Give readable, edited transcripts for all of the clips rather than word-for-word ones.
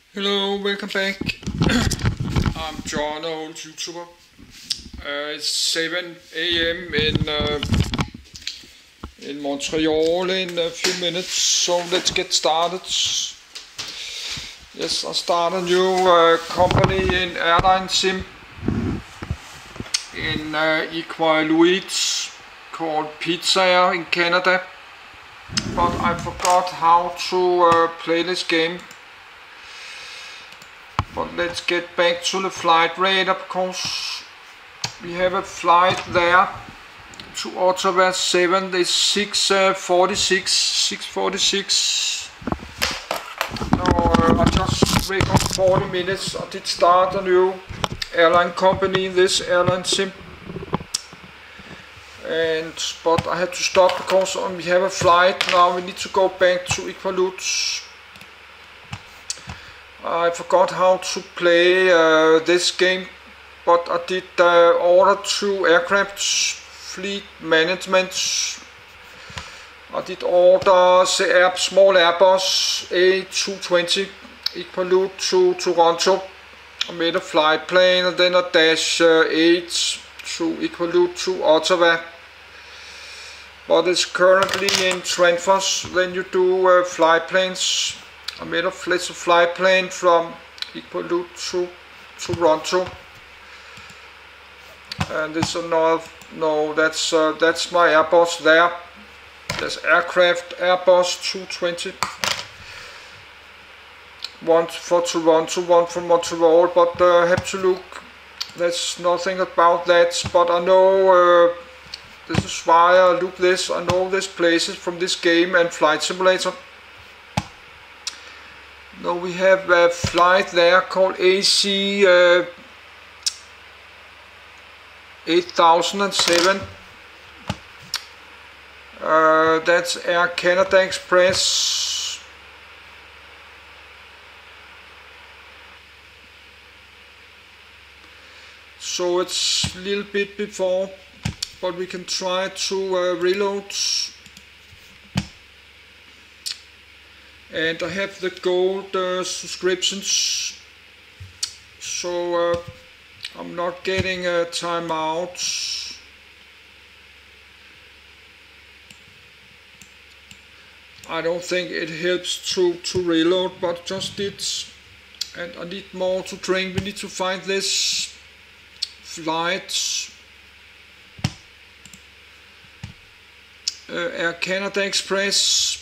Hello, welcome back. I'm John, old YouTuber. It's 7 a.m. in Montreal in a few minutes, so let's get started. Yes, I start a new company in airline sim in Iqaluit called Pizza Air in Canada, but I forgot how to play this game. But let's get back to the flight rate, of course. We have a flight there to Ottawa 7, it's 6:46. So I just wake up 40 minutes. I did start a new airline company, this airline sim. But I had to stop because we have a flight now. We need to go back to Iqaluit. I forgot how to play this game, but I did order 2 aircraft, fleet management. I did order the small Airbus A220 Iqaluit to Toronto. I made a flight plane and then a Dash 8 to Iqaluit to Ottawa. But it's currently in transfers. Then you do flight planes. I made a flight plane from Iqaluit to Toronto, and this another. No, that's my Airbus there. There's aircraft Airbus 220. One for Toronto, one for Montreal, but I have to look. There's nothing about that, but I know this is why I look this. I know these places from this game and Flight Simulator. Now we have a flight there called AC 8007. That's Air Canada Express. So it's a little bit before, but we can try to reload. And I have the gold subscriptions, so I'm not getting a timeout. I don't think it helps to reload, but just did. And I need more to drink. We need to find this flight. Air Canada Express.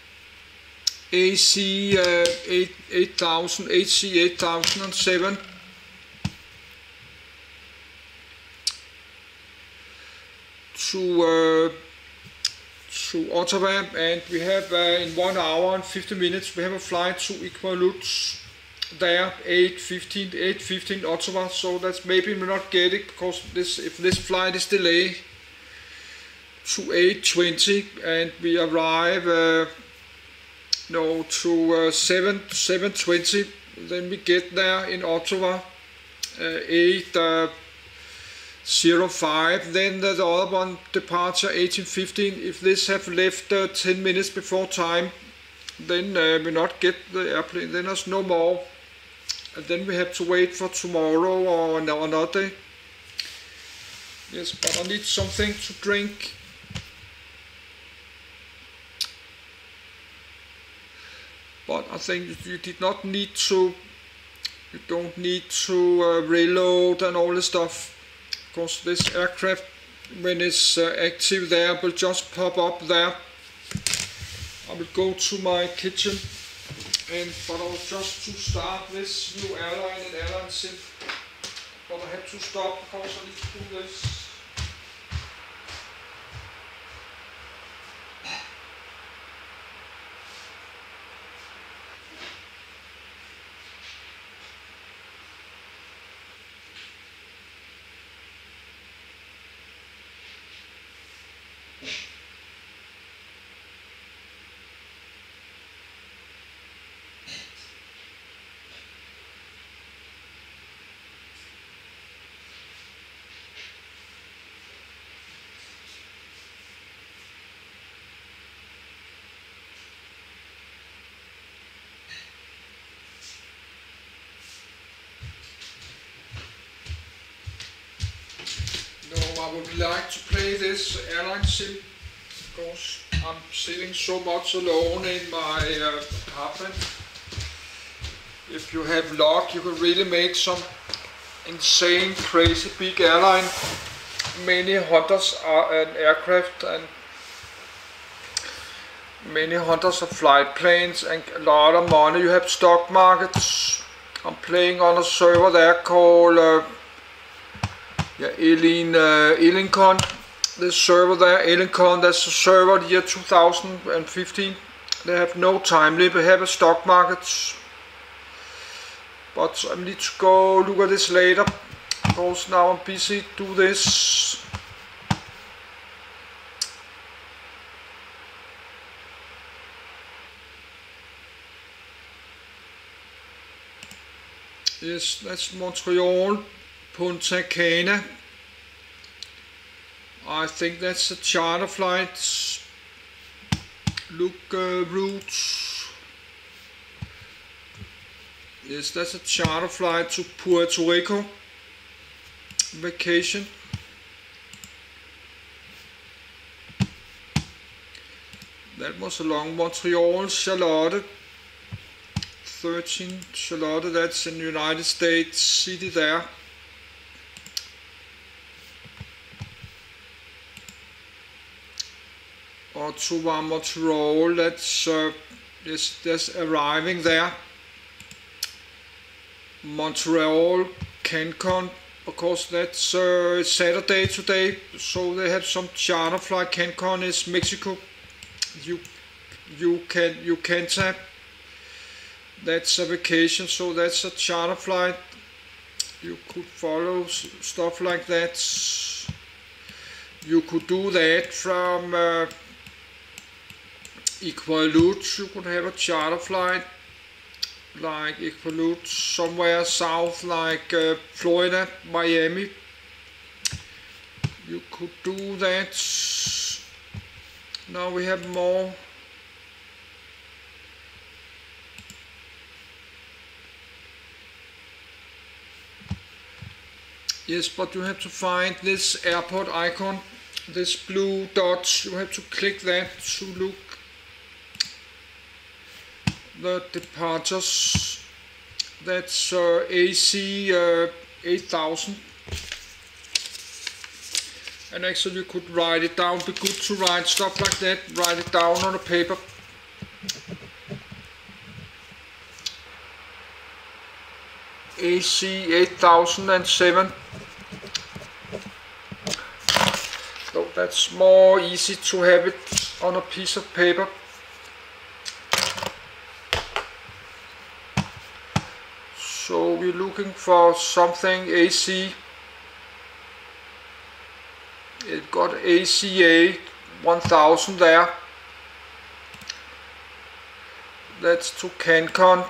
AC 8000, HC 8007. To Ottawa, and we have in 1 hour and 50 minutes we have a flight to Iqaluit there 8:15 Ottawa. So that's maybe we not get it because if this flight is delayed to 8:20 and we arrive to 7:20, then we get there in Ottawa 8:05. Then the other one departure 18:15. If this have left 10 minutes before time, then we not get the airplane. Then there's no more, and then we have to wait for tomorrow or another day. Yes, but I need something to drink. But I think you did not need to. You don't need to reload and all this stuff, because this aircraft, when it's active there, will just pop up there. I will go to my kitchen, but I'll just to start this new airline and airline sim. But I have to stop because I need to do this. I would like to play this airline sim because I'm sitting so much alone in my apartment. If you have luck, you can really make some insane, crazy big airline. Many hunters are an aircraft and many hunters of flight planes and a lot of money. You have stock markets. I'm playing on a server there called Iqaluit. This server there, Iqaluit, that's a server the year 2015. They have no time limit, they have a stock markets. But I need to go look at this later because now I'm busy do this. Yes, that's Montreal, Punta Cana. I think that's a charter flight. Look, routes. Yes, that's a charter flight to Puerto Rico. Vacation. That was along Montreal, Charlotte. 13 Charlotte, that's in the United States city there. Or to Montreal, that's just arriving there. Montreal, Cancun, because that's Saturday today, so they have some charter flight. Cancun is Mexico. You can tap. That's a vacation, so that's a charter flight. You could follow stuff like that. You could do that from Iqaluit. You could have a charter flight like Iqaluit somewhere south, like Florida, Miami. You could do that. Now we have more. Yes, but you have to find this airport icon, this blue dot. You have to click that to look the departures. That's AC 8000. And actually you could write it down. Be good to write stuff like that. Write it down on a paper. AC 8007. So that's more easy to have it on a piece of paper. So we're looking for something AC. It got ACA 1000 there. That's to Cancun.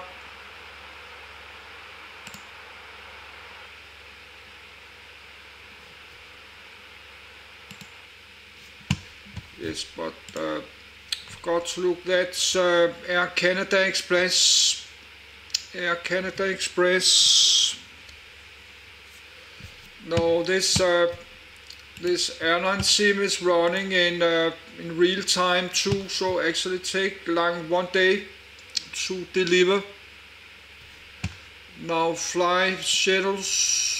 Yes, but forgot to look. That's Air Canada Express. Air Canada Express. No, this airline sim is running in real time too. So actually take like 1 day to deliver. Now fly schedules.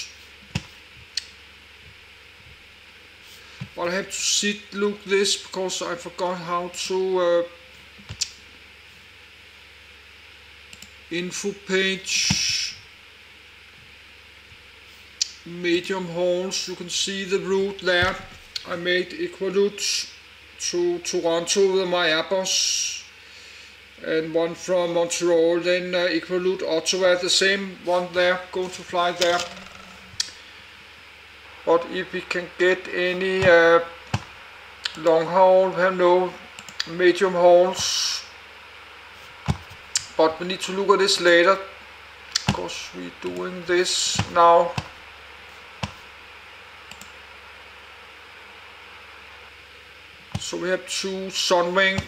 I'll have to look this because I forgot how to info page, medium hauls. You can see the route there. I made Iqaluit to Toronto with my Airbus and one from Montreal, then Iqaluit Ottawa, the same one there, going to fly there. But if we can get any long haul, we have no medium hauls. But we need to look at this later, because we're doing this now. So we have 2 Sunwing,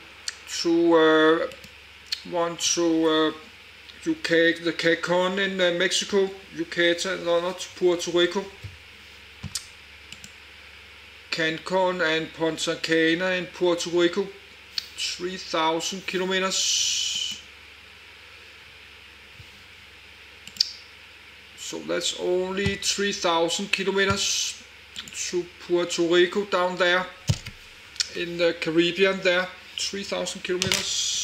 one to UK, the Cancun in Mexico, Yucatan, and another to Puerto Rico. Cancun and Punta Cana in Puerto Rico, 3,000 kilometers. So that's only 3,000 kilometers to Puerto Rico down there in the Caribbean there, 3,000 kilometers.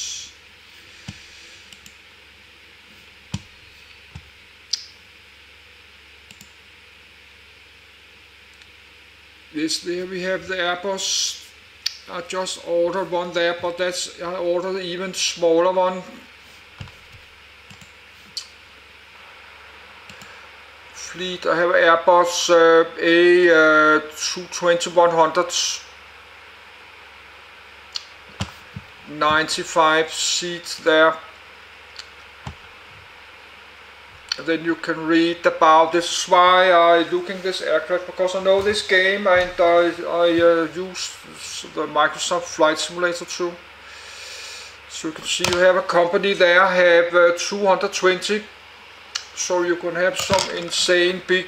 Yes, there we have the Airbus. I just ordered one there, but I ordered an even smaller one. Fleet, I have Airbus A220-100, 95 seats there. Then you can read about this. Is why I'm looking this aircraft, because I know this game and I use the Microsoft Flight Simulator too. So you can see you have a company there, have 220, so you can have some insane big,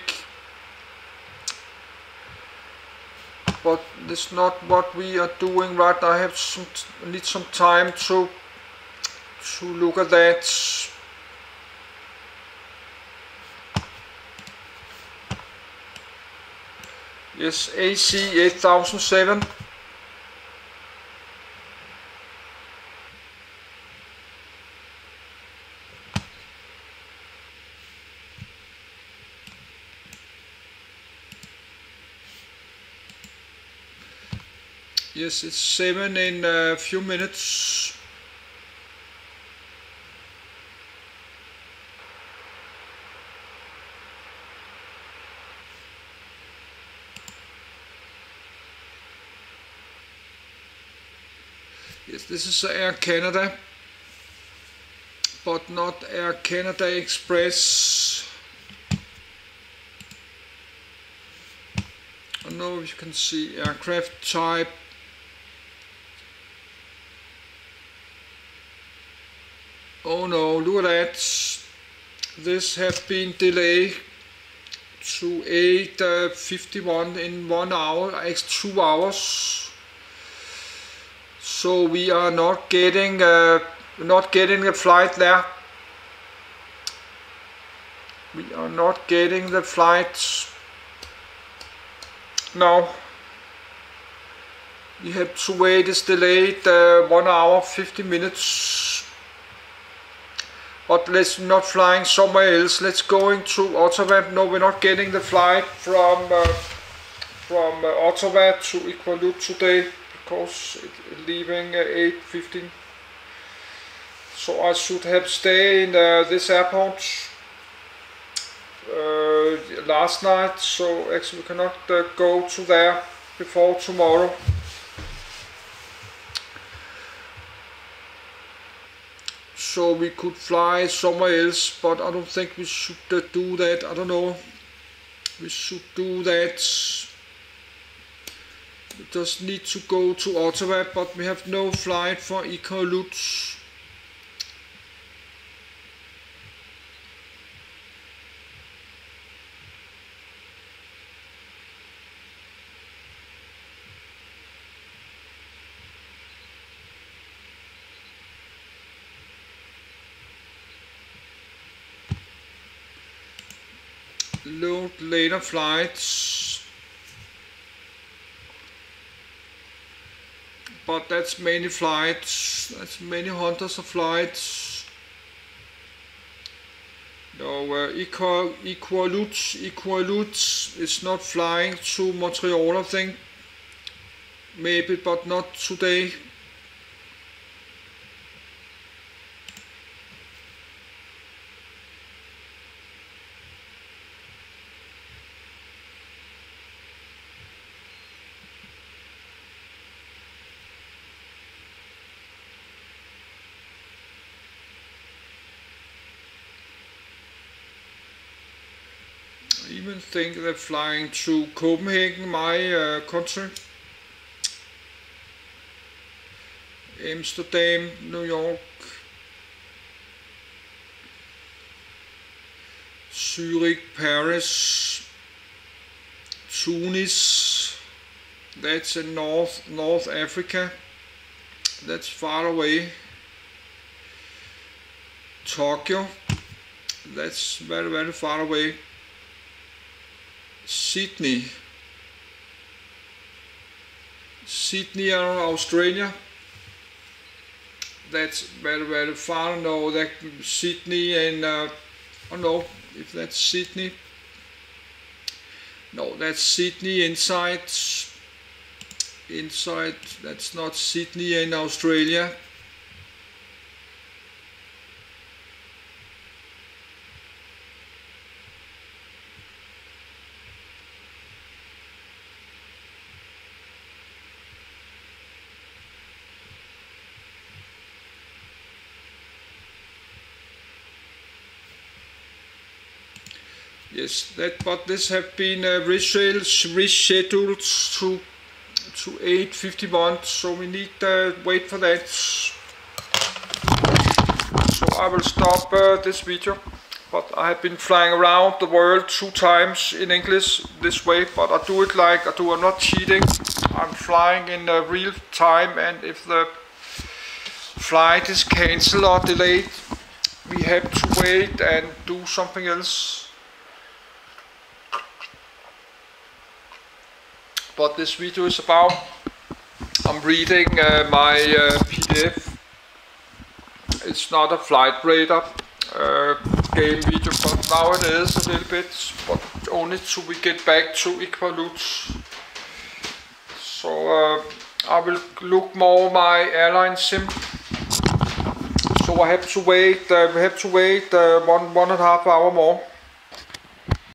but it's not what we are doing right now. I need some time to look at that. Yes, AC 8007. Yes, it's 7 in a few minutes. Yes, this is Air Canada, but not Air Canada Express. I don't know if you can see aircraft type. Oh no, look at that. This has been delayed to 8:51 in 1 hour, 2 hours. So we are not getting a flight there. We are not getting the flight now. We have to wait. It's delayed 1 hour 50 minutes. But let's not flying somewhere else. Let's going to Ottawa. No, we're not getting the flight from Ottawa to Iqaluit today, because it's leaving 8:15. So I should have stayed in this airport last night. So actually we cannot go to there before tomorrow. So we could fly somewhere else, but I don't think we should do that. I don't know. We should do that. We just need to go to Ottawa, but we have no flight for Iqaluit. Load later flights, but that's many flights, that's many hundreds of flights. No, Iqaluit is not flying to Montreal, I think, maybe, but not today. I even think they're flying to Copenhagen, my country, Amsterdam, New York, Zurich, Paris, Tunis, That's in North Africa. That's far away. Tokyo. That's very far away. Sydney, Australia. That's very far. No, that Sydney and I don't know if that's Sydney. No, that's Sydney inside. That's not Sydney in Australia. Yes, but this have been rescheduled to 8:51, so we need to wait for that. So I will stop this video. But I have been flying around the world 2 times in English this way, but I do it like I do. I'm not cheating. I'm flying in real time, and if the flight is cancelled or delayed, we have to wait and do something else. But this video is about, I'm reading my PDF. It's not a flight radar game video, but now it is a little bit, but only till we get back to Iqaluit. So I will look more my airline sim. So I have to wait. We have to wait 1.5 hours more.